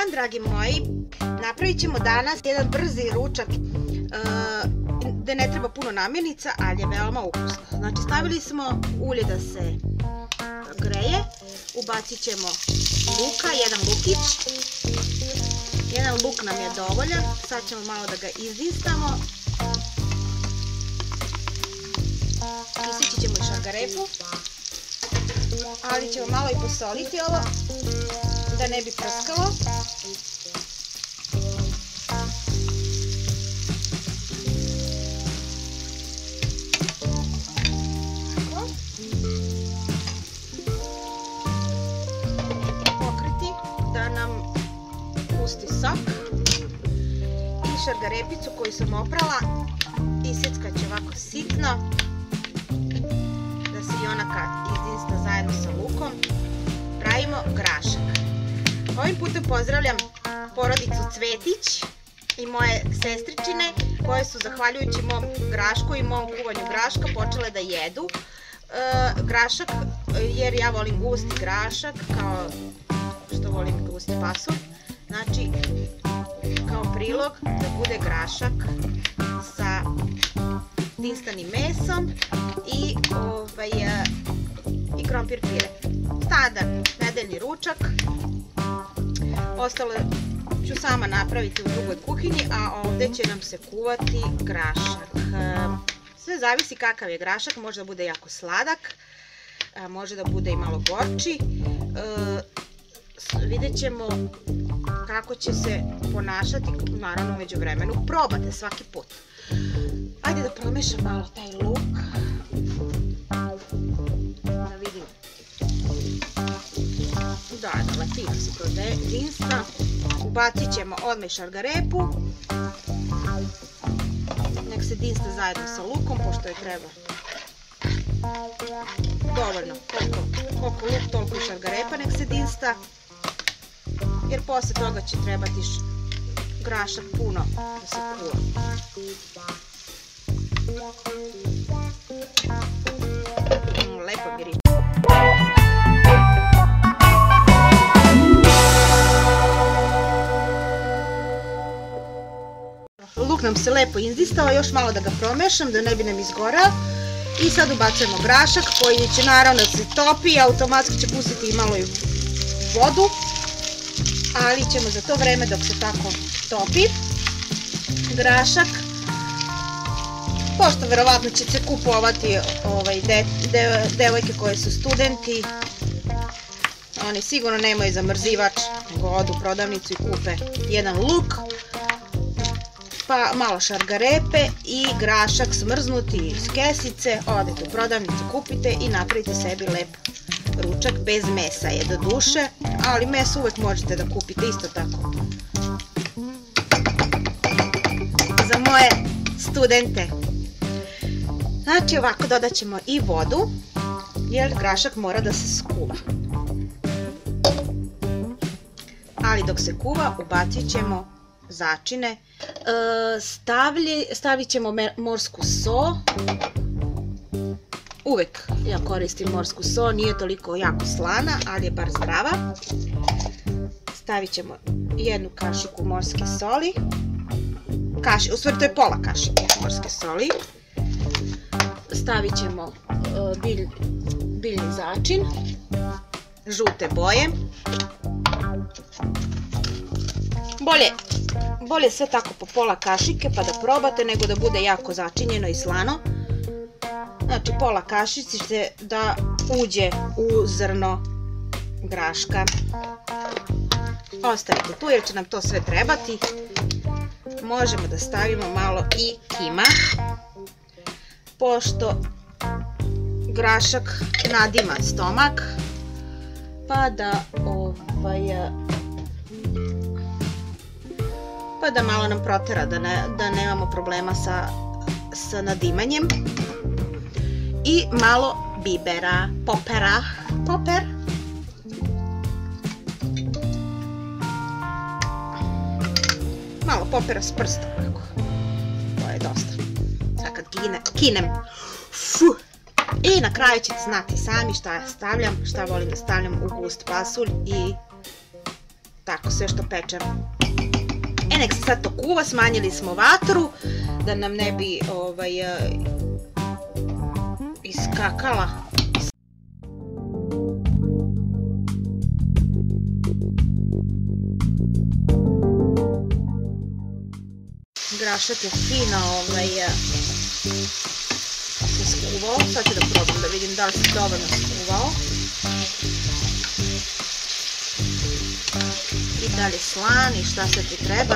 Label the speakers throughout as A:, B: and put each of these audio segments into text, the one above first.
A: dan, dragi moji. Napravit ćemo danas jedan brzi ručak gde ne treba puno namirnica, ali je veoma ukusno. Znači, stavili smo ulje da se greje, ubacit ćemo luka, jedan lukić. Jedan luk nam je dovoljan, sad ćemo malo da ga izdinstamo. Isići ćemo i šargarepu, ali ćemo malo i posoliti ovo da ne bi prskalo. Pokriti da nam pusti sok i šargarepicu koju sam oprala isjeckat će ovako sitno da se i ona kad izdinsta zajedno sa lukom. Pravimo grašak. Ovim putem pozdravljam porodicu Cvetić i moje sestričine koje su zahvaljujući mom grašku i mom kuvanju graška počele da jedu grašak, jer ja volim gusti grašak kao što volim gusti pasulj. Znači, kao prilog da bude grašak sa dinstanim mesom i krompir pire. Standard nedeljni ručak. Ostalo ću sama napraviti u drugoj kuhinji, a ovdje će nam se kuvati grašak. Sve zavisi kakav je grašak, može da bude jako sladak, može da bude i malo gorči. Vidjet ćemo kako će se ponašati, naravno među vremenu probate svaki put. Ajde da promešam malo taj luk. Da vidim. Da, lepino se prodinsta. Ubacit ćemo odmah šargarepu. Nek se dinsta zajedno sa lukom, pošto je treba. Dovoljno, koliko luk, toliko i šargarepa nek se dinsta. Jer posle toga će trebati grašak puno da se kuva. Lepo miriši. Luk nam se lepo izdistao, još malo da ga promešam da ne bi nam izgorao. I sad ubacujemo grašak koji će naravno da se topi i automatski će pustiti i malo i vodu. Ali ćemo za to vreme dok se tako topi grašak, pošto verovatno će se kupovati devojke koje su studenti, oni sigurno nemaju zamrzivač, nego odu u prodavnicu i kupe jedan luk, pa malo šargarepe i grašak smrznuti iz kesice, odete u prodavnicu, kupite i napravite sebi lep ručak. Bez mesa je do duše, ali meso uvek možete da kupite isto tako. Za moje studente. Znači ovako dodat ćemo i vodu, jer grašak mora da se skuva. Ali dok se kuva ubacit ćemo začine. Stavit ćemo morsku so. Uvek ja koristim morsku so, nije toliko jako slana, ali je bar zdrava. Stavit ćemo jednu kašiku morske soli. U stvari to je pola kašike morske soli. Stavit ćemo biljni začin, žute boje. Bolje sve tako po pola kašike pa da probate nego da bude jako začinjeno i slano. Znači pola kašice da uđe u zrno graška. Ostavite tu jer će nam to sve trebati. Možemo da stavimo malo i kima, pošto grašak nadima stomak, pa da malo nam protera, da nemamo problema sa nadimanjem. I malo bibera, poper. Malo popera s prstom, to je dosta. Sad kad kinem. I na kraju ćete znati sami šta stavljam, šta volim da stavljam u gust pasulj i tako sve što pečemo. Nek se sad to kuva, smanjili smo vatru da nam ne bi iskakala. Grašak je fino se skuvao, sad ću da probam da vidim da li se dovoljno skuvao. I dalje slan i šta sve ti treba.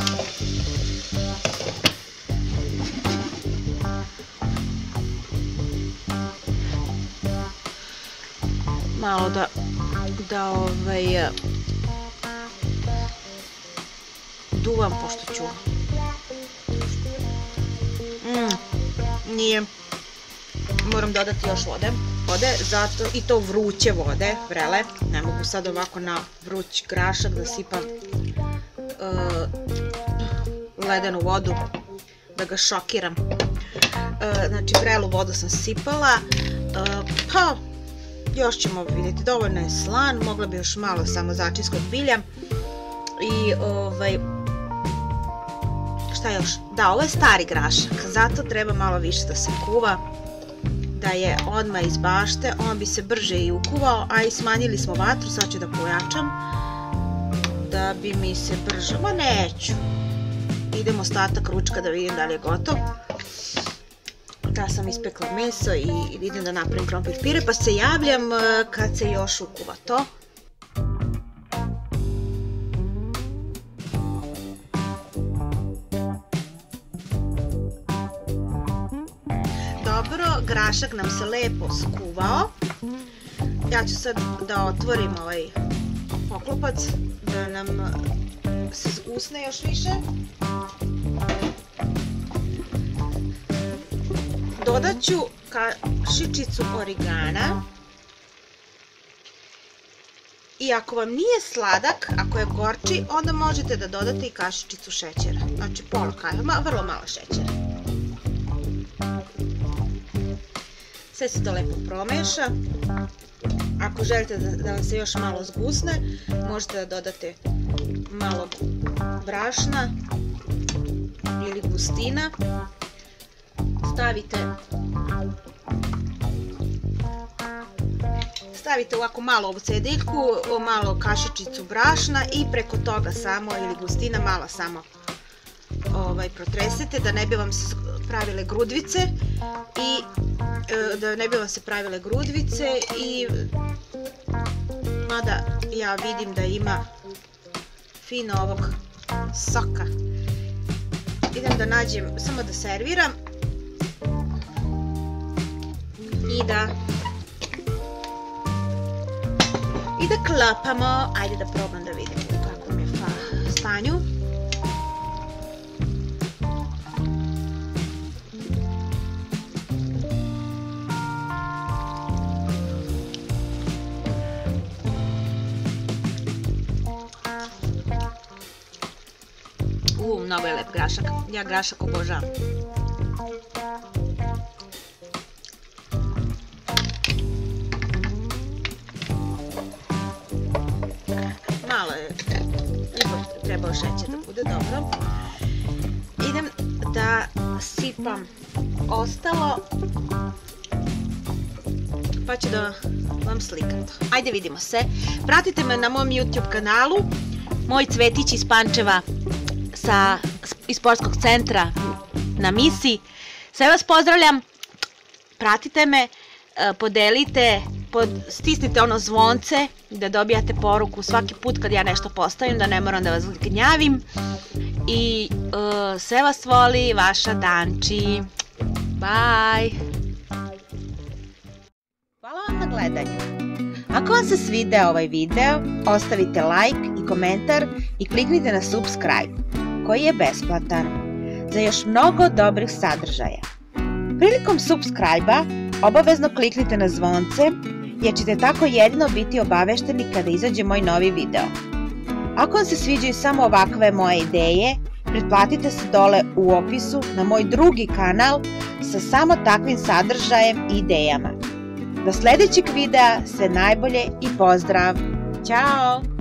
A: Malo da duvam pošto ću. Nije. Moram dodati još vode, zato i to vruće vode, vrele. Ne mogu sad ovako na vruć grašak da sipam ledenu vodu, da ga šokiram. Znači vrelu vodu sam sipala, pa još ćemo vidjeti, dovoljno je slan, mogla bi još malo samo začinskog bilja. I šta još? Da, ovo je stari grašak, zato treba malo više da se kuva. Da je odmah iz bašte, on bi se brže i ukuvao, a i smanjili smo vatru, sad ću da pojačam da bi mi se brže, ma neću, idem ostatak ručka da vidim da li je gotov. Da sam ispekla meso i idem da napravim krompir pire, pa se javljam kad se još ukuva to. Dobro, grašak nam se lepo skuvao. Ja ću sad da otvorim ovaj poklopac da nam se zgusne još više. Dodat ću kašičicu origana. I ako vam nije sladak, ako je gorči, onda možete da dodate i kašičicu šećera. Znači pola kajama, vrlo malo šećera. Sve se to lepo promeša. Ako želite da vam se još malo zgusne, možete da dodate malo brašna ili gustina. Stavite ovako malo ovu cediljku, malo kašičicu brašna i preko toga samo, ili gustina, malo samo protresete da ne bi vam se pravile grudvice i mada ja vidim da ima fino ovog soka. Idem da nađem, samo da serviram i da klapamo. Ajde da probam da vidim u kakvom je stanju. Mnogo je lep grašak. Ja grašak obožavam. Malo je, ipak trebao šećer da bude dobro. Idem da sipam ostalo, pa ću da vam slikam to. Ajde, vidimo se. Pratite me na mom YouTube kanalu, moj cvetić iz Pančeva iz sportskog centra na Misi. Sve vas pozdravljam, pratite me, podelite, stisnite ono zvonce da dobijate poruku svaki put kad ja nešto postavim, da ne moram da vas gnjavim. I sve vas voli, vaša Danči. Bye! Hvala vam na gledanju. Ako vam se svideo ovaj video, ostavite like i komentar i kliknite na subscribe, koji je besplatan, za još mnogo dobrih sadržaja. Prilikom subscribe-a obavezno kliknite na zvonce, jer ćete tako jedino biti obavešteni kada izađe moj novi video. Ako vam se sviđaju samo ovakve moje ideje, pretplatite se dole u opisu na moj drugi kanal sa samo takvim sadržajem i idejama. Do sljedećeg videa sve najbolje i pozdrav! Ćao!